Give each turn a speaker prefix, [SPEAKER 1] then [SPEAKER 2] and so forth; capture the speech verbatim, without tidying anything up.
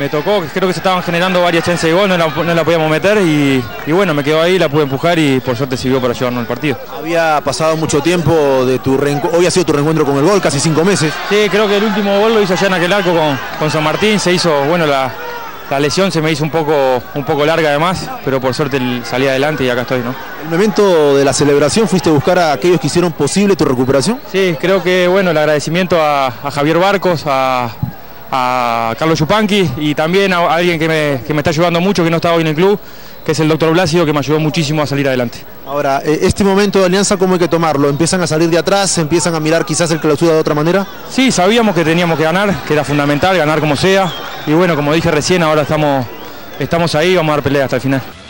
[SPEAKER 1] me tocó, creo que se estaban generando varias chances de gol, no la, no la podíamos meter y, y bueno, me quedo ahí, la pude empujar y por suerte sirvió para llevarnos al partido.
[SPEAKER 2] Había pasado mucho tiempo de tu reencuentro, hoy ha sido tu reencuentro con el gol, casi cinco meses.
[SPEAKER 1] Sí, creo que el último gol lo hizo allá en aquel arco con, con San Martín, se hizo, bueno, la, la lesión se me hizo un poco, un poco larga además, pero por suerte salí adelante y acá estoy, ¿no?
[SPEAKER 2] ¿En el momento de la celebración fuiste a buscar a aquellos que hicieron posible tu recuperación?
[SPEAKER 1] Sí, creo que, bueno, el agradecimiento a, a Javier Barcos, a... a Carlos Yupanqui y también a alguien que me, que me está ayudando mucho, que no está hoy en el club, que es el doctor Blasio, que me ayudó muchísimo a salir adelante.
[SPEAKER 2] Ahora, este momento de Alianza, ¿cómo hay que tomarlo? ¿Empiezan a salir de atrás? ¿Empiezan a mirar quizás el Clausura de otra manera?
[SPEAKER 1] Sí, sabíamos que teníamos que ganar, que era fundamental, ganar como sea, y bueno, como dije recién, ahora estamos, estamos ahí y vamos a dar pelea hasta el final.